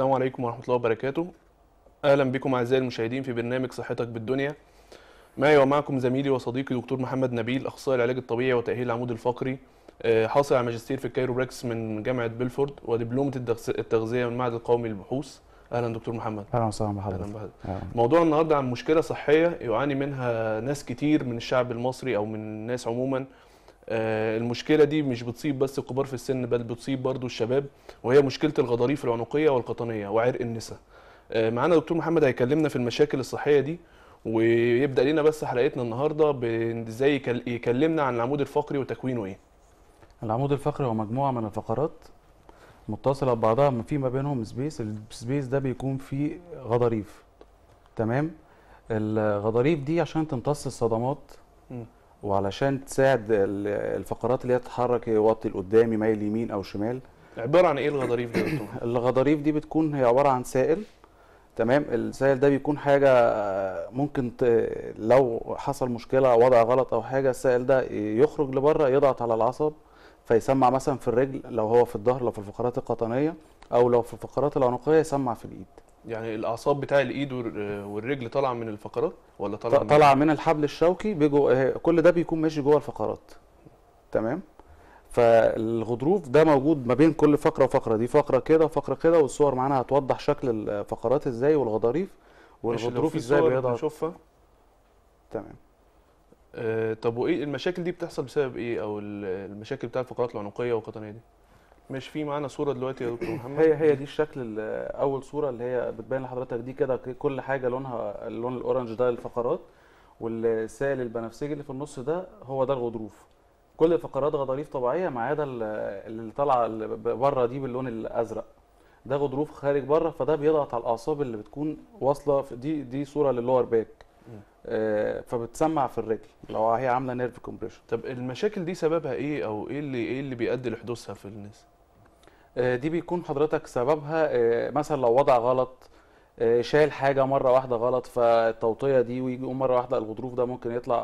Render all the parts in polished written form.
السلام عليكم ورحمة الله وبركاته. أهلا بكم أعزائي المشاهدين في برنامج صحتك بالدنيا. معي ومعكم زميلي وصديقي دكتور محمد نبيل، أخصائي العلاج الطبيعي وتأهيل العمود الفقري، حاصل على ماجستير في الكايروبراكس من جامعة بيلفورد ودبلومة التغذية من المعهد القومي للبحوث. أهلا دكتور محمد. اهلا وسهلا أهلا بحضرتك. بحضرتك. موضوع النهارده عن مشكلة صحية يعاني منها ناس كتير من الشعب المصري أو من الناس عموما. المشكلة دي مش بتصيب بس الكبار في السن، بل بتصيب برضو الشباب، وهي مشكلة الغضاريف العنقية والقطنية وعرق النساء. معانا دكتور محمد هيكلمنا في المشاكل الصحية دي، ويبدأ لنا بس حلقتنا النهاردة ازاي يكلمنا عن العمود الفقري وتكوينه ايه. العمود الفقري هو مجموعة من الفقرات متصلة ببعضها، في ما بينهم سبيس. السبيس ده بيكون فيه غضاريف. تمام. الغضاريف دي عشان تمتص الصدمات م. وعلشان تساعد الفقرات اللي هي تتحرك، يوطي لقدام، يميل يمين او شمال. عبارة عن ايه الغضاريف دي يا دكتور محمد؟ الغضاريف دي بتكون هي عبارة عن سائل. تمام. السائل ده بيكون حاجة ممكن لو حصل مشكلة أو وضع غلط أو حاجة، السائل ده يخرج لبره، يضغط على العصب فيسمع مثلا في الرجل لو هو في الظهر، لو في الفقرات القطنية، أو لو في الفقرات العنقية يسمع في الإيد. يعني الأعصاب بتاع الإيد والرجل طالعة من الفقرات ولا طالعة طالعة من الحبل الشوكي، كل ده بيكون ماشي جوه الفقرات. تمام. فالغضروف ده موجود ما بين كل فقرة وفقرة، دي فقرة كده وفقرة كده، والصور معانا هتوضح شكل الفقرات ازاي والغضاريف والغضروف ازاي بيضغط. نشوفها. تمام. طب وايه المشاكل دي بتحصل بسبب ايه، او المشاكل بتاع الفقرات العنقيه والقطنيه دي؟ مش في معانا صوره دلوقتي يا دكتور محمد؟ هي دي الشكل، اول صورة اللي هي بتبين لحضرتك دي كده، كل حاجة لونها اللون الاورنج ده الفقرات، والسائل البنفسجي اللي في النص ده هو ده الغضروف. كل الفقرات غضاريف طبيعية ما عدا اللي طالعة بره دي باللون الازرق، ده غضروف خارج بره، فده بيضغط على الاعصاب اللي بتكون واصله دي صوره للور باك. فبتسمع في الرجل لو هي عامله نيرف كومبريشن. طب المشاكل دي سببها ايه، او ايه اللي بيؤدي لحدوثها في الناس؟ دي بيكون حضرتك سببها مثلا لو وضع غلط، شايل حاجه مره واحده غلط، فالتوطيه دي ويجي يقوم مره واحده الغضروف ده ممكن يطلع.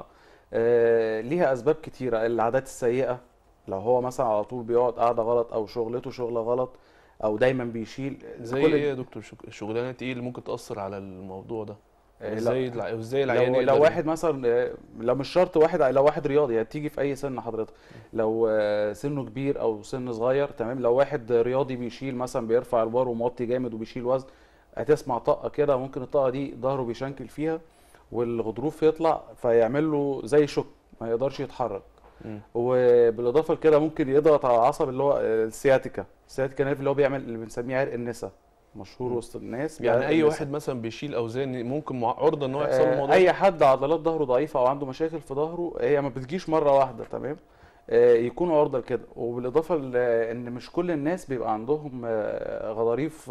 ليها اسباب كتيره. العادات السيئه، لو هو مثلا على طول بيقعد قاعده غلط، او شغلته شغله غلط، او دايما بيشيل. زي كل ايه يا دكتور؟ شغلانات ايه اللي ممكن تأثر على الموضوع ده؟ لا، ازاي العيان لو واحد مثلا، لو مش شرط واحد، لو واحد رياضي يعني تيجي في اي سن حضرتك، لو سنه كبير او سن صغير. تمام. لو واحد رياضي بيشيل مثلا، بيرفع البار وموطي جامد وبيشيل وزن، هتسمع طقه كده، ممكن الطقه دي ظهره بيشنكل فيها والغضروف يطلع فيعمل له زي شوك، ما يقدرش يتحرك. وبالاضافه لكده ممكن يضغط على العصب اللي هو السياتيكا نيرف، اللي هو بيعمل اللي بنسميه عرق النسا، مشهور وسط الناس. يعني اي واحد مثلا بيشيل اوزان ممكن عرضه ان هو يحصل له الموضوع؟ اي حد عضلات ظهره ضعيفه او عنده مشاكل في ظهره، هي ما بتجيش مره واحده. تمام. يكون عرضه لكده. وبالاضافه ان مش كل الناس بيبقى عندهم غضاريف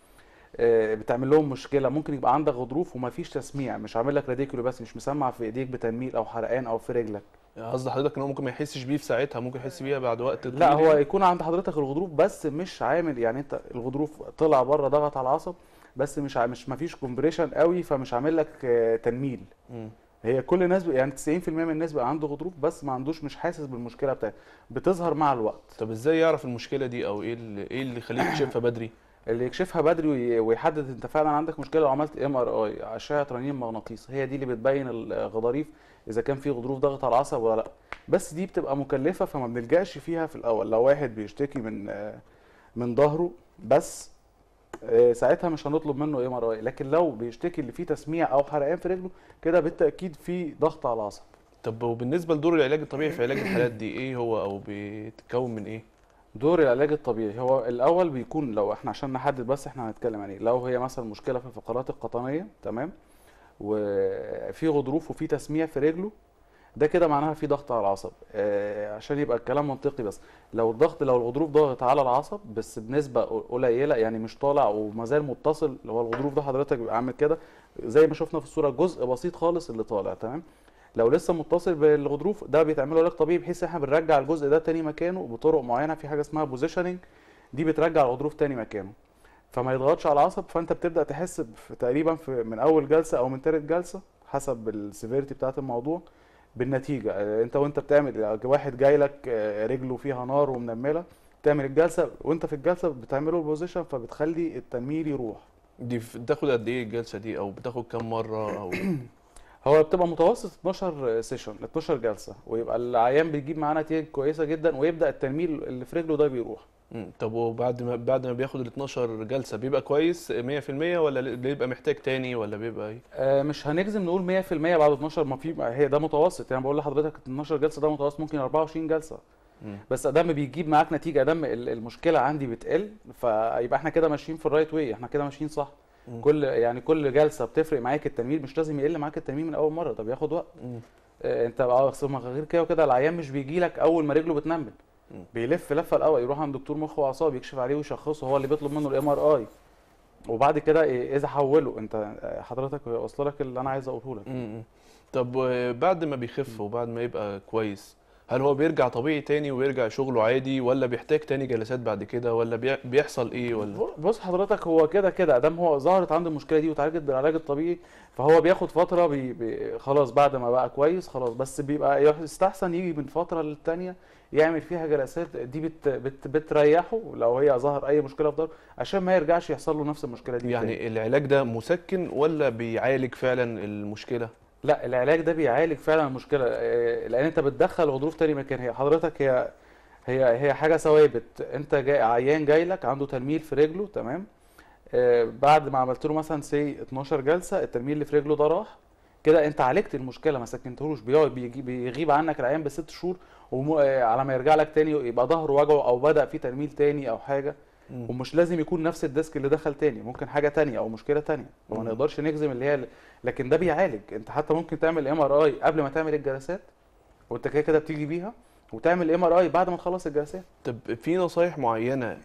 بتعمل لهم مشكله. ممكن يبقى عندك غضروف وما فيش تسميع، مش عامل لك راديكولو بس، مش مسمع في ايديك بتنميل او حرقان او في رجلك. يعني قصد حضرتك ان هو ممكن ما يحسش بيه في ساعتها، ممكن يحس بيها بعد وقت طويل؟ لا، هو يعني يكون عند حضرتك الغضروف بس مش عامل، يعني انت الغضروف طلع بره ضغط على العصب، بس مش ما فيش كومبريشن قوي، فمش عامل لك تنميل. هي كل الناس يعني 90% من الناس بقى عنده غضروف بس ما عندوش، مش حاسس بالمشكله بتاعتها، بتظهر مع الوقت. طب ازاي يعرف المشكله دي، او ايه اللي يخليه يكشفها بدري؟ اللي يكشفها بدري ويحدد انت فعلا عندك مشكله، لو عملت MRI، اشعه رنين مغناطيسي، هي دي اللي بتبين الغضاريف اذا كان في غضروف ضغط على العصب ولا لا. بس دي بتبقى مكلفه، فما بنلجاش فيها في الاول. لو واحد بيشتكي من ظهره بس، ساعتها مش هنطلب منه MRI. لكن لو بيشتكي اللي فيه تسميع او حرقان في رجله، كده بالتاكيد في ضغط على العصب. طب وبالنسبه لدور العلاج الطبيعي في علاج الحالات دي ايه هو، او بيتكون من ايه؟ دور العلاج الطبيعي هو الاول بيكون، لو احنا عشان نحدد بس احنا هنتكلم عن ايه، لو هي مثلا مشكله في الفقرات القطنيه، تمام، وفي غضروف وفي تسميع في رجله، ده كده معناها في ضغط على العصب. عشان يبقى الكلام منطقي، بس لو الغضروف ضاغط على العصب بس بنسبه قليله، يعني مش طالع وما زال متصل، اللي هو الغضروف ده حضرتك بيبقى عامل كده زي ما شفنا في الصوره، جزء بسيط خالص اللي طالع. تمام. لو لسه متصل بالغضروف ده بيتعمل له علاج طبيعي، بحيث احنا بنرجع الجزء ده تاني مكانه بطرق معينه، في حاجه اسمها بوزيشننج، دي بترجع الغضروف تاني مكانه فما يضغطش على العصب. فانت بتبدا تحس تقريبا من اول جلسه او من تالت جلسه حسب السيفيرتي بتاعت الموضوع بالنتيجه. انت وانت بتعمل، واحد جاي لك رجله فيها نار ومنمله، تعمل الجلسه، وانت في الجلسه بتعمله البوزيشن فبتخلي التنميل يروح. دي بتاخد قد ايه الجلسه دي، او بتاخد كام مره او؟ هو بتبقى متوسط 12 سيشن، 12 جلسه، ويبقى العيان بيجيب معاه نتيجه كويسه جدا، ويبدا التنميل اللي في رجله ده بيروح. طب وبعد ما بياخد ال 12 جلسه بيبقى كويس 100%، ولا بيبقى محتاج تاني، ولا بيبقى ايه؟ مش هنجزم نقول 100% بعد 12، ما في هي ده متوسط يعني، بقول لحضرتك 12 جلسه ده متوسط، ممكن 24 جلسه. مم. بس ادام بيجيب معاك نتيجه، ادام المشكله عندي بتقل، فيبقى احنا كده ماشيين في الرايت واي، احنا كده ماشيين صح. مم. كل جلسه بتفرق معاك التنميل، مش لازم يقل معاك التنميل من اول مره، ده بياخد وقت. مم. انت غير كده وكده، العيان مش بيجي لك اول ما رجله بتنمل، مم. بيلف لفه الاول، يروح عند دكتور مخ واعصاب يكشف عليه ويشخصه، هو اللي بيطلب منه الMRI، وبعد كده اذا حوله انت حضرتك واصل لك اللي انا عايز اقوله لك. مم. طب بعد ما بيخف وبعد ما يبقى كويس، هل هو بيرجع طبيعي تاني ويرجع شغله عادي، ولا بيحتاج تاني جلسات بعد كده، ولا بيحصل ايه ولا؟ بص حضرتك، هو كده كده ادام هو ظهرت عنده المشكله دي واتعالجت بالعلاج الطبيعي، فهو بياخد فتره خلاص بعد ما بقى كويس خلاص، بس بيبقى يستحسن يجي من فتره للتانيه يعمل فيها جلسات دي بتريحه لو هي ظهر اي مشكله في ظهره، عشان ما يرجعش يحصل له نفس المشكله دي تاني. يعني العلاج ده مسكن ولا بيعالج فعلا المشكله؟ لا، العلاج ده بيعالج فعلا المشكله، لان انت بتدخل غضروف تاني مكان. هي حضرتك هي حاجه ثوابت، انت عيان جاي لك عنده تنميل في رجله، تمام. بعد ما عملت له مثلا 12 جلسه، التنميل اللي في رجله ده راح، كده انت عالجت المشكله، ما سكنتهوش، بيغيب عنك العيان ب6 شهور، على ما يرجع لك تاني يبقى ظهره وجعه او بدا فيه تنميل تاني او حاجه. مم. ومش لازم يكون نفس الديسك اللي دخل تاني، ممكن حاجه تانية او مشكله تانية، وما مم. نقدرش نجزم اللي هي. لكن ده بيعالج، انت حتى ممكن تعمل MRI قبل ما تعمل الجلسات، وانت كده كده بتيجي بيها، وتعمل MRI بعد ما تخلص الجلسات. طب في نصايح معينة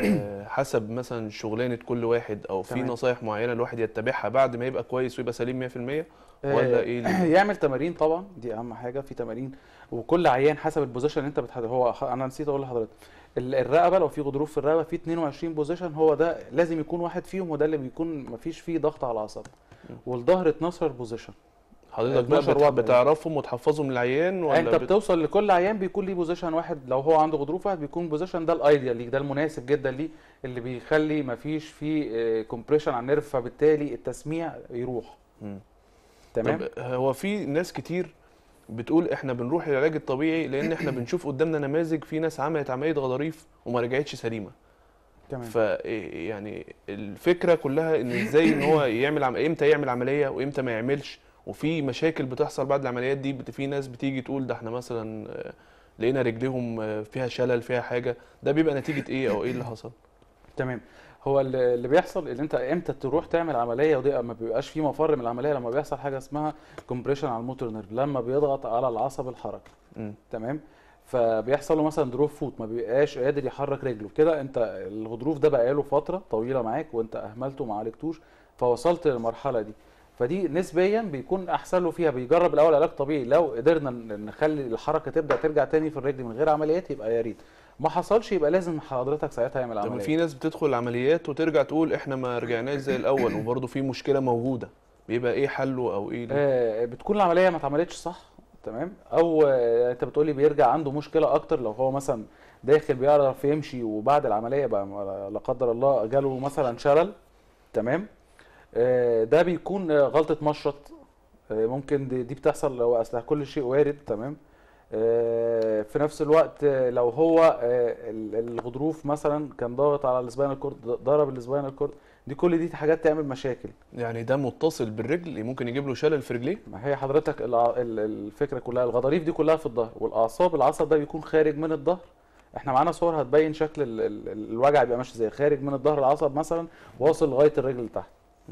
حسب مثلا شغلانة كل واحد، او في تمام. نصايح معينة الواحد يتبعها بعد ما يبقى كويس ويبقى سليم 100%، ولا ايه يعمل تمارين طبعا، دي اهم حاجه في تمارين، وكل عيان حسب البوزيشن اللي انت بتحدد. انا نسيت اقول لحضرتك، الرقبه لو في غضروف في الرقبه في 22 بوزيشن، هو ده لازم يكون واحد فيهم، وده اللي بيكون مفيش فيه ضغط على العصب. والظهر 12 بوزيشن، حضرتك بقى 12 وضع. بتعرفهم وتحفظهم للعيان، ولا انت بتوصل لكل عيان بيكون ليه بوزيشن واحد، لو هو عنده غضروف واحد بيكون بوزيشن ده الايديال ليك، ده المناسب جدا ليه، اللي بيخلي مفيش فيه كومبريشن على النيرف، فبالتالي التسميع يروح. مم. تمام. طب هو في ناس كتير بتقول احنا بنروح للعلاج الطبيعي لان احنا بنشوف قدامنا نماذج في ناس عملت عملية غضاريف وما رجعتش سليمة. تمام. ف يعني الفكرة كلها ان ازاي ان هو يعمل امتى يعمل عملية وامتى ما يعملش، وفي مشاكل بتحصل بعد العمليات دي. في ناس بتيجي تقول ده احنا مثلا لقينا رجليهم فيها شلل فيها حاجة، ده بيبقى نتيجة ايه او ايه اللي حصل؟ تمام. هو اللي بيحصل ان انت امتى تروح تعمل عمليه، ودي ما بيبقاش في مفر من العمليه، لما بيحصل حاجه اسمها كومبريشن على الموتور نيرف، لما بيضغط على العصب الحركي. مم. تمام. فبيحصل له مثلا دروب فوت، ما بيبقاش قادر يحرك رجله كده، انت الغضروف ده بقى له فتره طويله معاك وانت اهملته وما عالجتوش، فوصلت للمرحله دي، فدي نسبيا بيكون احسن له فيها. بيجرب الاول علاج طبيعي، لو قدرنا نخلي الحركه تبدا ترجع تاني في الرجل من غير عمليات يبقى يا ريت، ما حصلش يبقى لازم حضرتك ساعتها يعمل طب عمليه. في ناس بتدخل العمليات وترجع تقول احنا ما رجعناش زي الاول وبرضه في مشكلة موجودة، بيبقى ايه حله او ايه بتكون العمليه ما اتعملتش صح، تمام، او انت بتقولي بيرجع عنده مشكله اكتر، لو هو مثلا داخل بيعرف يمشي وبعد العمليه بقى لا قدر الله جاله مثلا شلل، تمام. ده بيكون غلطه مشرط، ممكن دي بتحصل، لو اصل كل شيء وارد، تمام. في نفس الوقت لو هو الغضروف مثلا كان ضاغط على السباينال كورد، ضرب السباينال كورد، دي حاجات تعمل مشاكل. يعني ده متصل بالرجل ممكن يجيب له شلل في رجليه؟ ما هي حضرتك الفكره كلها، الغضاريف دي كلها في الظهر، والاعصاب العصب ده بيكون خارج من الظهر. احنا معانا صور هتبين شكل الوجع بيبقى ماشي ازاي، خارج من الظهر العصب مثلا واصل لغايه الرجل تحت.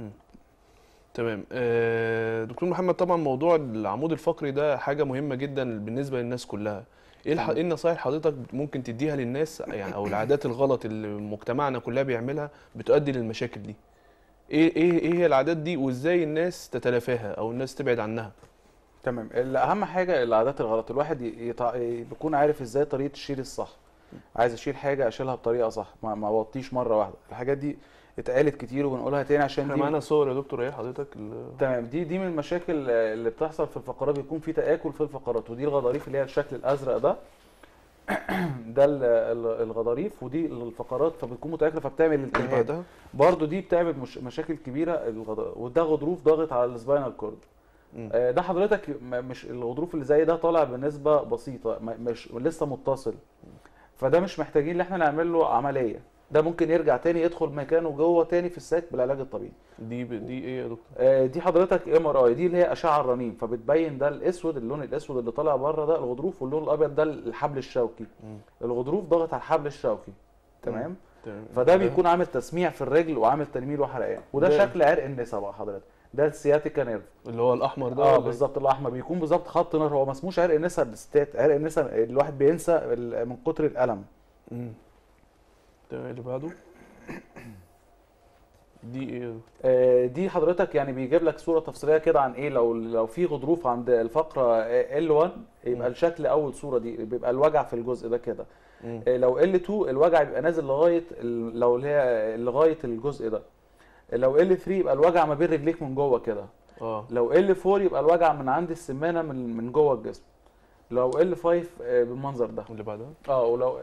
تمام. دكتور محمد، طبعا موضوع العمود الفقري ده حاجة مهمة جدا بالنسبة للناس كلها. ايه النصايح حضرتك ممكن تديها للناس، يعني او العادات الغلط اللي مجتمعنا كلها بيعملها بتؤدي للمشاكل دي؟ ايه هي العادات دي، وازاي الناس تتلافاها او الناس تبعد عنها؟ تمام. اهم حاجه العادات الغلط، الواحد بيكون عارف ازاي طريقه الشيل الصح. عايز اشيل حاجه اشيلها بطريقه صح، ما اوطيش مره واحده. الحاجات دي اتقالت كتير وبنقولها تاني عشان احنا دي معانا صور يا دكتور، ايه حضرتك تمام. دي من المشاكل اللي بتحصل في الفقرات، بيكون في تآكل في الفقرات، ودي الغضاريف اللي هي الشكل الازرق ده. ده الغضاريف، ودي الفقرات فبتكون متآكله فبتعمل اللي التهاب. بعدها. برضو دي بتعمل مشاكل كبيره وده غضروف ضاغط على السباينال كورد. مم. ده حضرتك مش الغضروف اللي زي ده طالع بنسبه بسيطه، مش لسه متصل، فده مش محتاجين ان احنا نعمل له عمليه، ده ممكن يرجع تاني يدخل مكانه جوه تاني في الساك بالعلاج الطبيعي. دي ايه يا دكتور؟ دي حضرتك MRI، دي اللي هي اشعه الرنين، فبتبين ده الاسود، اللون الاسود اللي طالع بره ده الغضروف، واللون الابيض ده الحبل الشوكي. مم. الغضروف ضغط على الحبل الشوكي، تمام. تمام. فده ده بيكون عامل تسميع في الرجل وعامل تنميل وحرقان، وده ده شكل عرق النسا بقى حضرتك، ده السياتيكا نيرف. اللي هو الاحمر ده اه ولا إيه؟ بالظبط، الاحمر بيكون بالظبط خط نار، هو ما اسموش عرق النسا الستات، عرق النسا الواحد بينسى من كتر الالم. مم. تمام. اللي بعده. دي ايه يا دكتور؟ دي حضرتك يعني بيجيب لك صوره تفصيليه كده عن ايه، لو في غضروف عند الفقره L1 يبقى الشكل اول صوره دي بيبقى الوجع في الجزء ده كده. مم. لو L2 الوجع بيبقى نازل لغايه لو اللي هي لغايه الجزء ده. لو L3 يبقى الوجع ما بين رجليك من جوه كده. اه. لو L4 يبقى الوجع من عند السمانه من جوه الجسم. لو L5 بالمنظر ده. اللي بعدها. ولو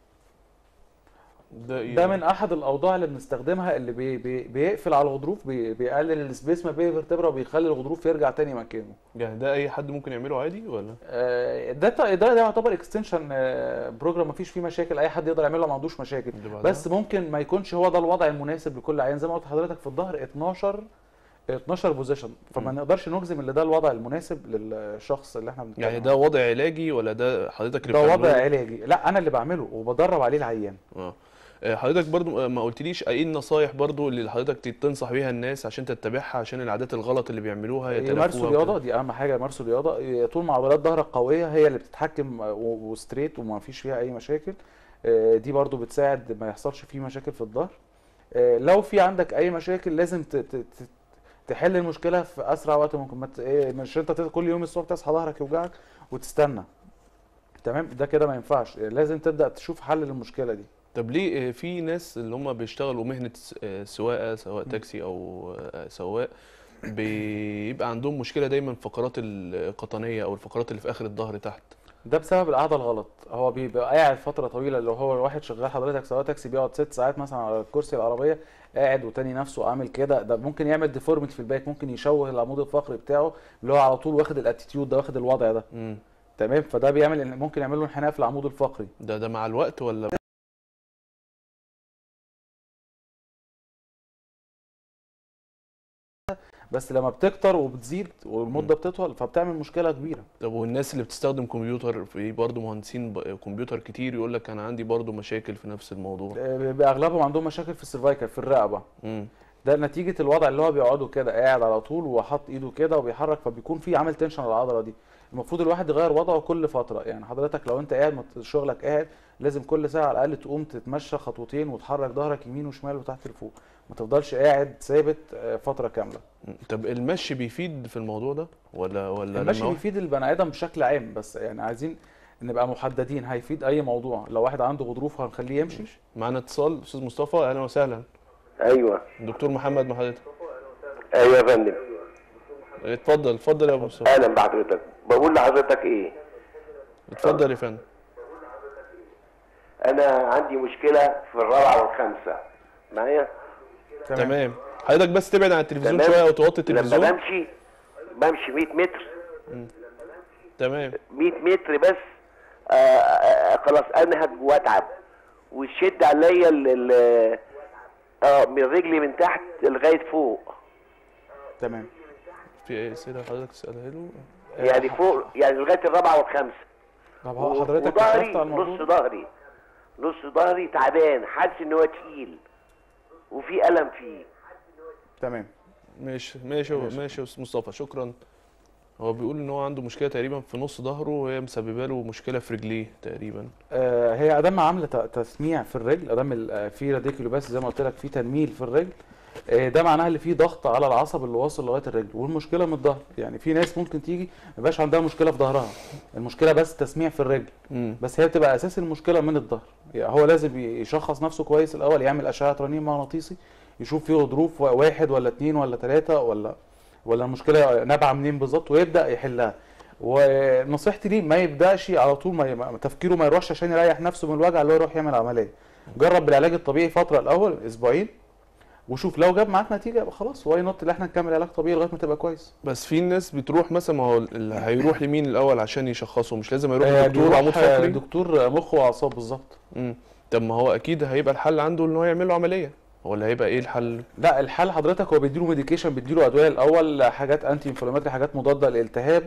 ده ايه؟ ده من احد الاوضاع اللي بنستخدمها، اللي بيقفل على الغضروف، بيقلل السبيس ما بين الفرتبرا وبيخلي الغضروف يرجع تاني مكانه. يعني ده اي حد ممكن يعمله عادي ولا؟ ده يعتبر اكستنشن بروجرام، مفيش فيه مشاكل، اي حد يقدر يعمله ما عندوش مشاكل. اللي بعدها. بس ممكن ما يكونش هو ده الوضع المناسب لكل عيان، زي ما قلت لحضرتك في الظهر 12 بوزيشن، فما نقدرش نجزم ان ده الوضع المناسب للشخص اللي احنا بنتكلم يعني ده وضع علاجي ولا ده حضرتك اللي ده وضع بتعمله؟ علاجي، لا انا اللي بعمله وبدرب عليه العيان. اه. حضرتك برضو ما قلتليش ايه النصايح برضو اللي حضرتك تنصح بيها الناس عشان تتبعها، عشان العادات الغلط اللي بيعملوها يمارسوا يتلافوها رياضه، وكده؟ دي اهم حاجه، يمارسوا رياضه طول ما عضلات ظهرك قويه هي اللي بتتحكم وستريت وما فيش فيها اي مشاكل. دي برضو بتساعد ما يحصلش فيه مشاكل في الظهر. لو في عندك اي مشاكل لازم تحل المشكله في اسرع وقت ممكن، مش انت كل يوم الصبح تصحى ظهرك يوجعك وتستنى، تمام، ده كده ما ينفعش، لازم تبدا تشوف حل للمشكله دي. طب ليه في ناس اللي هم بيشتغلوا مهنة سواقة، سواء تاكسي او سواق، بيبقى عندهم مشكلة دايما في الفقرات القطنية او الفقرات اللي في اخر الظهر تحت؟ ده بسبب القعده الغلط، هو بيبقى قاعد فتره طويله، لو هو الواحد شغال حضرتك سواق تاكسي بيقعد 6 ساعات مثلا على الكرسي العربيه قاعد وتاني نفسه عامل كده، ده ممكن يعمل ديفورميتي في الباك، ممكن يشوه العمود الفقري بتاعه اللي هو على طول واخد الاتيتيود ده، واخد الوضع ده، تمام، فده بيعمل ممكن يعمل له انحناء في العمود الفقري. ده مع الوقت ولا؟ بس لما بتكتر وبتزيد والمده بتطول فبتعمل مشكله كبيره. طب والناس اللي بتستخدم كمبيوتر، في برضه مهندسين كمبيوتر كتير يقول لك انا عندي برضه مشاكل في نفس الموضوع؟ اغلبهم عندهم مشاكل في السيرفايكال، في الرقبه. ده نتيجه الوضع اللي هو بيقعده كده قاعد على طول وحاطط ايده كده وبيحرك، فبيكون في عامل تنشن على العضله دي. المفروض الواحد يغير وضعه كل فتره، يعني حضرتك لو انت قاعد شغلك قاعد لازم كل ساعه على الاقل تقوم تتمشى خطوتين وتحرك ظهرك يمين وشمال وتحت لفوق، ما تفضلش قاعد ثابت فتره كامله. طب المشي بيفيد في الموضوع ده ولا المشي بيفيد البني ادم بشكل عام، بس يعني عايزين نبقى محددين، هيفيد اي موضوع، لو واحد عنده غضروف هنخليه يمشي. معانا اتصال، استاذ مصطفى، اهلا وسهلا. ايوه دكتور محمد مع حضرتك. ايوه يا فندم. اتفضل يا ابو مصطفى. اهلا بحضرتك، بقول لحضرتك ايه، اتفضل يا فندم. انا عندي مشكله في الرابعه والخامسه معايا. تمام. حضرتك بس تبعد عن التلفزيون تمام. شويه وتوطي التلفزيون. لما بمشي 100 متر. تمام. 100 متر بس خلاص انهج واتعب ويشد عليا من رجلي من تحت لغايه فوق. تمام. في ايه اسئله حضرتك تسالها له؟ يعني فوق، يعني لغايه الرابعه والخامسه. طب هو حضرتك وظهري كشفت على الموضوع؟ نص ظهري تعبان، حاسس ان هو تقيل وفي الم فيه. تمام. ماشي يا استاذ مصطفى، شكرا. هو بيقول ان هو عنده مشكله تقريبا في نص ظهره وهي مسببه له مشكله في رجليه تقريبا. هي ادام عامله تسميع في الرجل، ادام في راديكولو بس زي ما قلت لك في تنميل في الرجل، ده معناها ان في ضغط على العصب اللي واصل لغايه الرجل، والمشكله من الظهر، يعني في ناس ممكن تيجي ما يبقاش عندها مشكله في ظهرها، المشكله بس تسميع في الرجل. بس هي بتبقى اساس المشكله من الظهر، يعني هو لازم يشخص نفسه كويس الاول، يعمل اشعه رنين مغناطيسي يشوف فيه غضروف 1 ولا 2 ولا 3 ولا المشكله نابعه منين بالظبط ويبدا يحلها. ونصيحتي ليه ما يبداش على طول، تفكيره ما يروحش عشان يريح نفسه من الوجع اللي هو يروح يعمل عمليه. جرب بالعلاج الطبيعي فتره الاول اسبوعين، وشوف لو جاب معاك نتيجه يبقى خلاص واي نوت اللي احنا نكمل علاج طبيعي لغايه ما تبقى كويس. بس في ناس بتروح مثلا، ما هو اللي هيروح لمين الاول عشان يشخصه؟ مش لازم يروح لدكتور عمود فقري؟ دكتور مخ واعصاب بالظبط. طب ما هو اكيد هيبقى الحل عنده ان هو يعمل له عمليه، ولا هيبقى ايه الحل؟ لا الحل حضرتك هو بيديله ميديكيشن، بيديله ادويه الاول، حاجات انتي انفلاماتري، حاجات مضاده للالتهاب،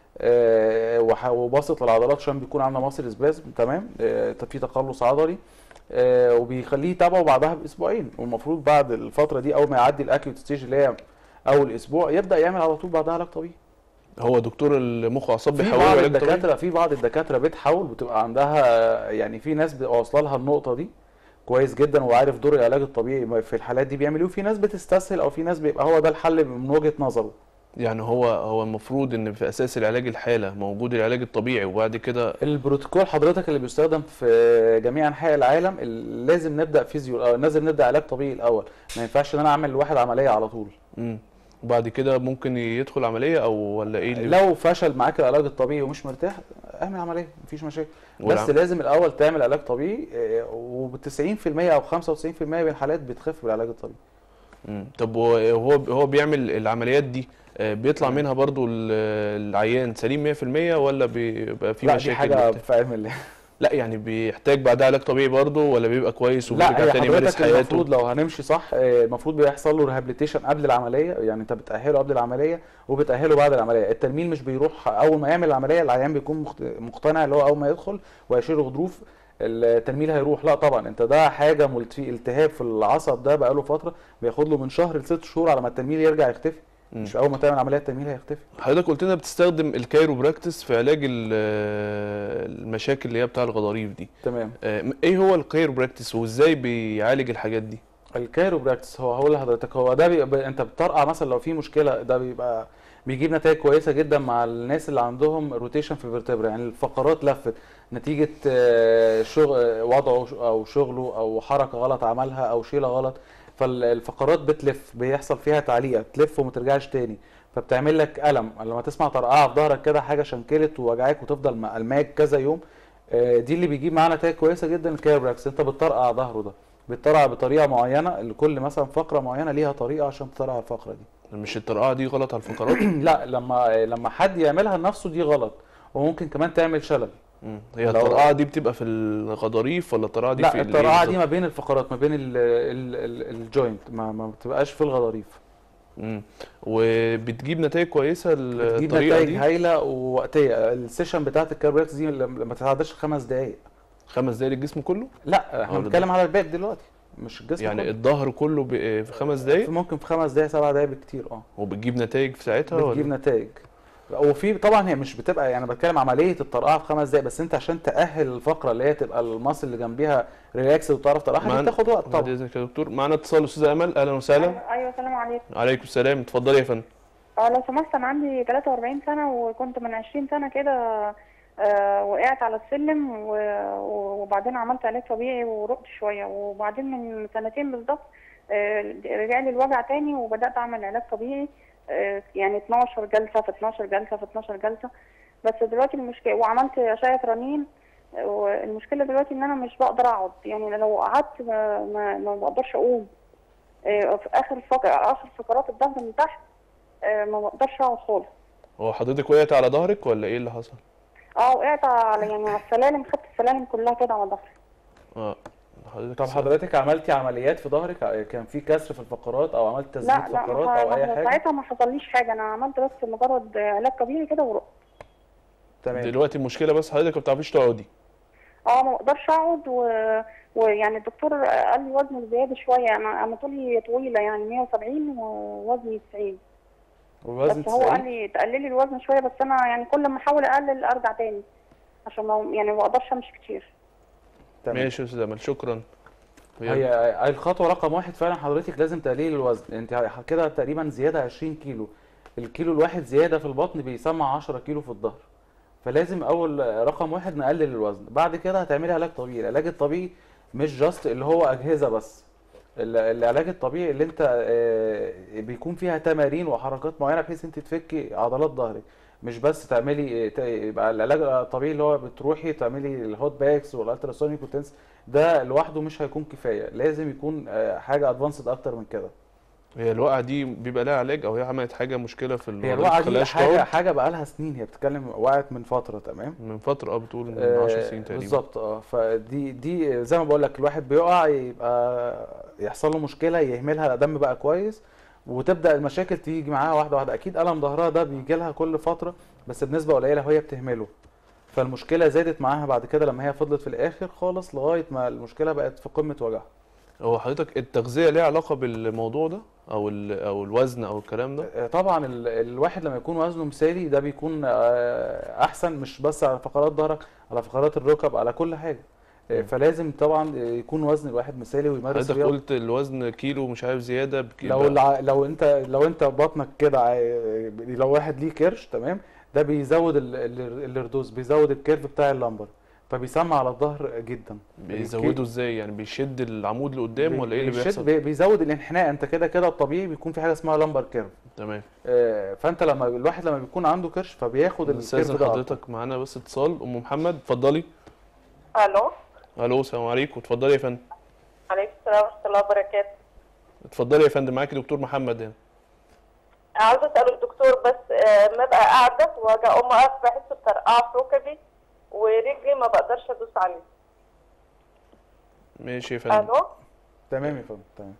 وباسط للعضلات عشان بيكون عندنا ماسل سبازم، تمام، في تقلص عضلي، وبيخليه يتابعه بعدها باسبوعين. والمفروض بعد الفتره دي اول ما يعدي الاكيوت ستيج اللي هي اول اسبوع يبدا يعمل على طول بعدها علاج طبيعي. هو دكتور المخ واعصاب في بيحوله بعض علاج طبيعي؟ الدكاتره في بعض الدكاتره بتحول، بتبقى عندها يعني في ناس بتبقى واصله لها النقطه دي كويس جدا وعارف دور العلاج الطبيعي في الحالات دي بيعمل ايه، وفي ناس بتستسهل او في ناس بيبقى هو ده الحل من وجهه نظره. يعني هو المفروض ان في اساس العلاج الحاله موجود العلاج الطبيعي، وبعد كده البروتوكول حضرتك اللي بيستخدم في جميع انحاء العالم لازم نبدا فيزيو، لازم نبدا علاج طبيعي الاول، ما ينفعش ان انا اعمل لواحد عمليه على طول. وبعد كده ممكن يدخل عمليه او ولا ايه لو فشل معاك العلاج الطبيعي ومش مرتاح اعمل عمليه مفيش مشاكل، بس لازم الاول تعمل علاج طبيعي، وب 90% او 95% من الحالات بتخف بالعلاج الطبيعي. طب هو بيعمل العمليات دي بيطلع منها برضو العيان سليم 100% ولا بيبقى في مشاكل؟ لا دي حاجه في علم الله. لا يعني بيحتاج بعدها علاج طبيعي برضو ولا بيبقى كويس وبيرجع تاني يمارس حياته؟ المفروض لو هنمشي صح المفروض بيحصل له ريهابيليتيشن قبل العمليه، يعني انت بتاهله قبل العمليه وبتاهله بعد العمليه. التنميل مش بيروح اول ما يعمل العمليه، العيان بيكون مقتنع اللي هو اول ما يدخل ويشيل غضروف التنميل هيروح، لا طبعا انت ده حاجه التهاب في العصب ده بقاله فتره بياخد له من شهر ل6 شهور على ما التنميل يرجع يختفي. مش اول ما تعمل عمليه التنميل هيختفي. حضرتك قلت لنا بتستخدم الكايروبراكتس في علاج المشاكل اللي هي بتاع الغضاريف دي. تمام. ايه هو الكايروبراكتس وازاي بيعالج الحاجات دي؟ الكايروبراكتس هقول لحضرتك، هو ده انت بتطرقع مثلا لو في مشكله، ده بيجيب نتائج كويسه جدا مع الناس اللي عندهم روتيشن في الفرتبرا، يعني الفقرات لفت نتيجه شغل وضعه او شغله او حركه غلط عملها او شيله غلط، فالفقرات بتلف بيحصل فيها تعليقه تلف وما ترجعش تاني، فبتعمل لك الم لما تسمع طرقعه في ظهرك كده حاجه شنكلت ووجعاك وتفضل مألماك كذا يوم. دي اللي بيجيب معانا نتائج كويسه جدا الكايروبراكتس. انت بتطرقع ظهره ده بتطرقع بطريقه معينه، لكل مثلا فقره معينه ليها طريقه عشان تطرقع الفقره دي. مش الطرقعه دي غلط على الفقرات؟ لا لما حد يعملها لنفسه دي غلط، وممكن كمان تعمل شلل. هي الطرقعه دي بتبقى في الغضاريف ولا الطرقعه دي لا في الطرقعه دي ما بين الفقرات، ما بين الجوينت، ما بتبقاش في الغضاريف. وبتجيب نتائج كويسه الطريقه دي؟ بتجيب نتائج هايله ووقتيه. السيشن بتاعت الكايروبراكتس دي ما تتعداش 5 دقائق. 5 دقايق للجسم كله؟ لا احنا بنتكلم على الباك دلوقتي مش الجسم يعني كله. الظهر كله في 5 دقائق؟ ممكن في 5 دقائق 7 دقائق بالكتير. وبتجيب نتائج في ساعتها بتجيب ولا؟ نتائج. وفي طبعا هي مش بتبقى، يعني بتكلم عمليه الطرقعه في 5 دقائق بس، انت عشان تاهل الفقره اللي هي تبقى المصل اللي جنبيها ريلاكس وتعرف تطرقعها دي بتاخد وقت طبعا. بعد اذنك يا دكتور معانا اتصال استاذه امل، اهلا وسهلا. ايوه السلام عليكم. عليكم السلام، اتفضلي يا فندم. لو سمحت انا عندي 43 سنه وكنت من 20 سنه كده وقعت على السلم وبعدين عملت علاج طبيعي ورقت شويه، وبعدين من سنتين بالظبط رجع لي الوجع تاني وبدات اعمل علاج طبيعي، يعني 12 جلسه في 12 جلسه في 12 جلسه. بس دلوقتي المشكله وعملت اشعه رنين، والمشكله دلوقتي ان انا مش بقدر اقعد، يعني لو قعدت ما بقدرش اقوم. في اخر فقرات الظهر من تحت ما بقدرش اقعد خالص. هو حضرتك وقعت على ظهرك ولا ايه اللي حصل؟ وقعت على السلالم، خدت السلالم كلها كده على ظهري. طب حضرتك عملتي عمليات في ظهرك؟ كان في كسر في الفقرات او عملت تثبيت فقرات او اي حاجه؟ ساعتها ما حصليش حاجه، انا عملت بس مجرد علاج طبيعي كده ورقت. تمام. دلوقتي المشكله بس حضرتك ما بتعرفيش تقعدي؟ ما بقدرش اقعد ويعني الدكتور قال لي وزني زياده شويه، انا طولي طويله يعني 170 ووزني 90. والوزن بس هو قال لي تقللي الوزن شويه، بس انا يعني كل ما احاول اقلل ارجع تاني عشان يعني ما بقدرش امشي كتير. تمام. ماشي يا استاذ امل، شكرا. هي الخطوه رقم 1 فعلا حضرتك لازم تقليل الوزن. انت كده تقريبا زياده 20 كيلو، الكيلو الواحد زياده في البطن بيسمع 10 كيلو في الظهر، فلازم اول رقم 1 نقلل الوزن. بعد كده هتعملي علاج طبيعي. العلاج الطبيعي مش جاست اللي هو اجهزه بس، العلاج الطبيعي اللي انت بيكون فيها تمارين وحركات معينه بحيث انت تفكي عضلات ظهرك، مش بس تعملي يبقى العلاج الطبيعي اللي هو بتروحي تعملي الهوت باكس والالتراسونيك وتنس، ده لوحده مش هيكون كفايه، لازم يكون حاجه ادفانسد اكتر من كده. هي الوقعه دي بيبقى لها علاج، او هي عملت حاجه مشكله في هي الغضاريف الوقعه دي خلاهاش تقعد؟ حاجه بقى لها سنين، هي بتتكلم وقعت من فتره، تمام. من فتره، بتقول من 10 سنين تقريبا. بالظبط. فدي زي ما بقول لك، الواحد بيقع يبقى يحصل له مشكله يهملها، دم بقى كويس، وتبدا المشاكل تيجي معاها واحده واحده. اكيد الم ظهرها ده بيجي لها كل فتره بس بنسبه قليله وهي بتهمله، فالمشكله زادت معاها بعد كده لما هي فضلت في الاخر خالص لغايه ما المشكله بقت في قمه وجعها. هو حضرتك التغذيه ليها علاقه بالموضوع ده، او الوزن او الكلام ده؟ طبعا الواحد لما يكون وزنه مثالي ده بيكون احسن، مش بس على فقرات ظهرك، على فقرات الركب، على كل حاجه. فلازم طبعا يكون وزن الواحد مثالي ويمارس حضرتك رياضه. قلت الوزن كيلو مش عارف زياده لو انت بطنك كده لو واحد ليه كرش، تمام، ده بيزود الاردوز، بيزود الكيرف بتاع اللمبر، فبيسمع على الظهر جدا. بيزودوا ازاي يعني؟ بيشد العمود لقدام ولا ايه اللي بيحصل؟ بيزود الانحناء. انت كده الطبيعي بيكون في حاجه اسمها لمبر كيرف. تمام. فانت الواحد لما بيكون عنده كرش فبياخد الكيرف ده. حضرتك معانا بس اتصال. ام محمد اتفضلي. الو. الو، السلام عليكم. اتفضلي يا فندم. عليكم السلام ورحمه الله وبركاته. اتفضلي يا فندم، معاكي دكتور محمد هنا. عاوزه اسال الدكتور بس ما ابقى قاعده واجي اقوم اقف بحس بطرقعه في ركبي ورجلي ما بقدرش ادوس عليها. ماشي يا فندم. الو. تمام يا فندم، تمام.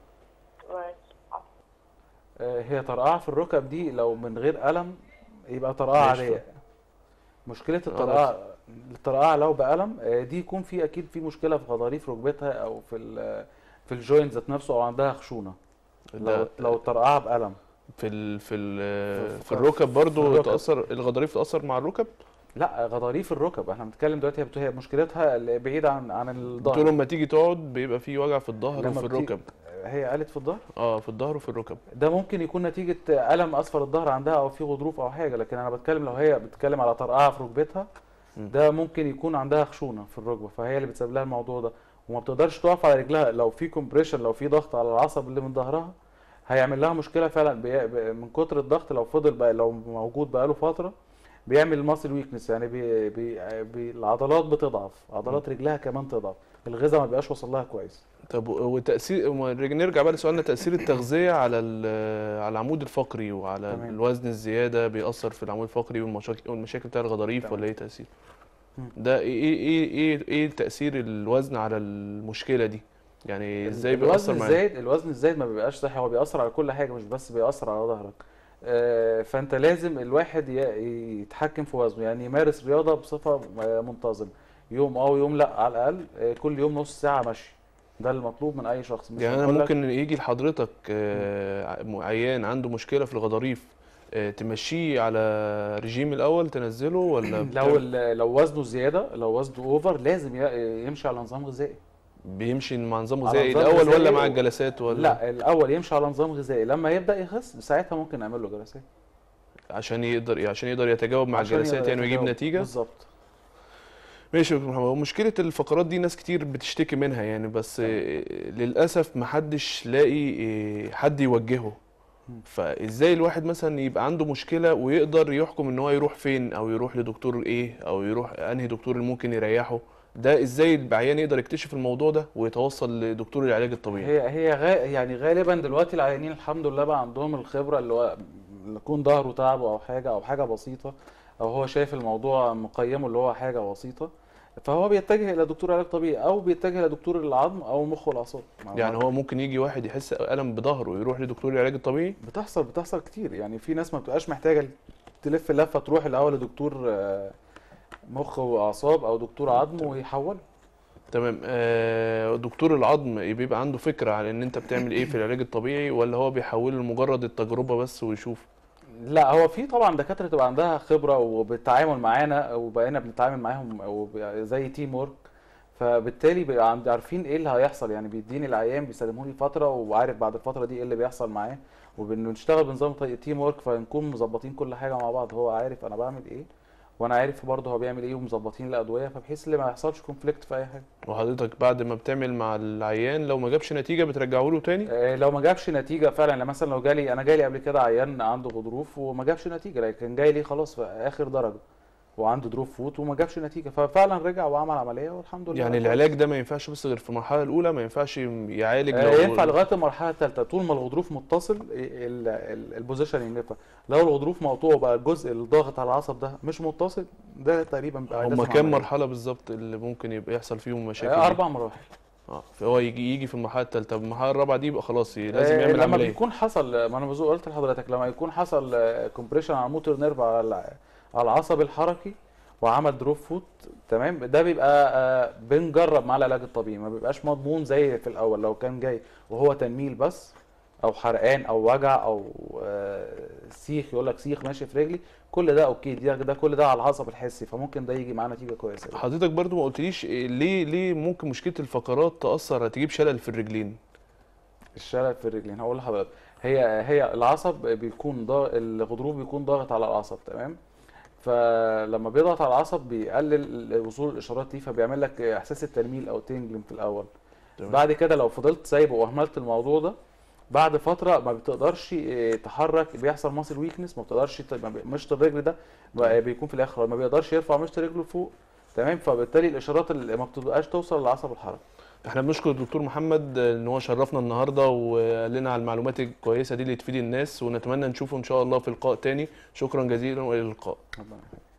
ماشي. هي طرقعه في الركب دي لو من غير الم يبقى طرقعه عاديه. مشكله الطرقعه لو بألم دي يكون في اكيد في مشكله في غضاريف ركبتها او في الجوينت ذات نفسه، او عندها خشونه. لو الطرقعه بألم في الركب برضو تأثر الغضاريف، تأثر مع الركب؟ لا، غضاريف الركب احنا بنتكلم دلوقتي، هي مشكلتها بعيده عن الظهر. بتقول لما تيجي تقعد بيبقى في وجع في الظهر وفي الركب. هي قالت في الظهر؟ في الظهر وفي الركب. ده ممكن يكون نتيجه الم اسفل الظهر عندها او في غضروف او حاجه، لكن انا بتكلم لو هي بتتكلم على طرقعه في ركبتها، ده ممكن يكون عندها خشونه في الركبه، فهي اللي بتسبب لها الموضوع ده، وما بتقدرش تقف على رجلها. لو في كومبريشن، لو في ضغط على العصب اللي من ظهرها هيعمل لها مشكله فعلا. من كتر الضغط لو فضل بقى، لو موجود بقاله فتره، بيعمل ماسل ويكنس، يعني العضلات بتضعف، عضلات رجلها كمان تضعف، الغذاء ما بيبقاش وصل لها كويس. طب وتأثير، نرجع بقى لسؤالنا، تأثير التغذية على العمود الفقري وعلى تمام. الوزن الزيادة بيأثر في العمود الفقري والمشاكل بتاع الغضاريف؟ تمام. ولا ايه تأثير؟ ده ايه تأثير الوزن على المشكلة دي؟ يعني ازاي بيأثر معانا؟ الوزن الزايد ما بيبقاش صحي، هو بيأثر على كل حاجة، مش بس بيأثر على ظهرك. فانت لازم الواحد يتحكم في وزنه، يعني يمارس رياضة بصفة منتظمة، يوم ويوم لا، على الأقل كل يوم نص ساعة مشي، ده المطلوب من أي شخص. مش يعني انا ممكن يجي لحضرتك عيان عنده مشكلة في الغضاريف، تمشيه على رجيم الاول تنزله ولا لو وزنه زيادة، لو وزنه اوفر، لازم يمشي على نظام غذائي. بيمشي مع نظام غذائي الاول ولا مع الجلسات ولا؟ لا، الاول يمشي على نظام غذائي، لما يبدا يخس ساعتها ممكن نعمل له جلسات عشان يقدر يتجاوب مع الجلسات يعني ويجيب نتيجه. بالظبط. ماشي يا دكتور محمد. مشكله الفقرات دي ناس كتير بتشتكي منها يعني، بس للاسف محدش لاقي حد يوجهه. فازاي الواحد مثلا يبقى عنده مشكله ويقدر يحكم ان هو يروح فين، او يروح لدكتور ايه، او يروح انهي دكتور اللي ممكن يريحه؟ ده ازاي العيان يقدر يكتشف الموضوع ده ويتوصل لدكتور العلاج الطبيعي؟ يعني غالبا دلوقتي العيانين الحمد لله بقى عندهم الخبره، اللي هو يكون ظهره تعبه او حاجه بسيطه، او هو شايف الموضوع مقيمه اللي هو حاجه بسيطه، فهو بيتجه الى دكتور علاج طبيعي، او بيتجه الى دكتور العظم او المخ والاعصاب. يعني هو ممكن يجي واحد يحس الم بظهره ويروح لدكتور العلاج الطبيعي؟ بتحصل كتير، يعني في ناس ما بتبقاش محتاجه تلف لفه تروح الاول لدكتور مخ واعصاب او دكتور عظم ويحول. تمام. دكتور العظم بيبقى عنده فكره عن ان انت بتعمل ايه في العلاج الطبيعي، ولا هو بيحوله لمجرد التجربه بس ويشوف؟ لا، هو في طبعا دكاتره تبقى عندها خبره وبالتعامل معانا، وبقينا بنتعامل معاهم زي تيم ورك، فبالتالي بيبقى عارفين ايه اللي هيحصل، يعني بيديني العيان بيسلموا لي فتره، وعارف بعد الفتره دي ايه اللي بيحصل معاه، وبنشتغل بنظام تيم ورك، فنكون مظبطين كل حاجه مع بعض، هو عارف انا بعمل ايه وانا عارف برضه هو بيعمل ايه ومظبطين الادويه، فبحيث اللي ما يحصلش كونفليكت في اي حاجه. وحضرتك بعد ما بتعمل مع العيان لو ما جابش نتيجه بترجعه له تاني؟ لو ما جابش نتيجه فعلا، يعني مثلا لو جالي، انا جالي قبل كده عيان عنده غضروف وما جابش نتيجه، لكن جاي لي خلاص في اخر درجه وعنده دروب فوت وما جابش نتيجه، ففعلا رجع وعمل عمليه والحمد لله. يعني العلاج ده ما ينفعش بس غير في المرحله الاولى، ما ينفعش يعالج ينفع لغايه المرحله الثالثه طول ما الغضروف متصل، البوزيشننج ينفع. لو الغضروف مقطوع بقى الجزء اللي ضاغط على العصب ده مش متصل، ده تقريبا بقى هم لازم كام عملية. مرحله بالظبط اللي ممكن يبقى يحصل فيهم مشاكل؟ 4 مراحل. فهو يجي في المرحله الثالثه، المرحله الرابعه دي يبقى خلاص لازم يعمل لما عمليه. بيكون حصل، ما انا قلت لحضرتك، لما يكون حصل كومبريشن على الموتور نيرف على العصب الحركي وعمل دروب فوت، تمام، ده بيبقى بنجرب مع العلاج الطبيعي، ما بيبقاش مضمون زي في الاول لو كان جاي وهو تنميل بس او حرقان او وجع او سيخ، يقول لك سيخ ماشي في رجلي، كل ده اوكي، ده كل ده على العصب الحسي، فممكن ده يجي معاه نتيجه كويسه. حضرتك برضو ما قلتليش ليه ممكن مشكله الفقرات تاثر تجيب شلل في الرجلين؟ الشلل في الرجلين هقول لحضرتك، هي العصب بيكون الغضروف بيكون ضاغط على العصب، تمام، فلما بيضغط على العصب بيقلل وصول الاشارات دي، فبيعمل لك احساس التنميل او التنجلم في الاول. تمام. بعد كده لو فضلت سايبه واهملت الموضوع ده، بعد فتره ما بتقدرش تحرك، بيحصل ماسل ويكنس، ما بتقدرش مشط الرجل ده بيكون في الاخر ما بيقدرش يرفع مشط رجله فوق، تمام، فبالتالي الاشارات اللي ما بتبقاش توصل للعصب الحركي. احنا بنشكر الدكتور محمد ان هو شرفنا النهارده وقال لنا على المعلومات الكويسه دي اللي تفيد الناس، ونتمنى نشوفه ان شاء الله في لقاء تاني. شكرا جزيلا والى اللقاء.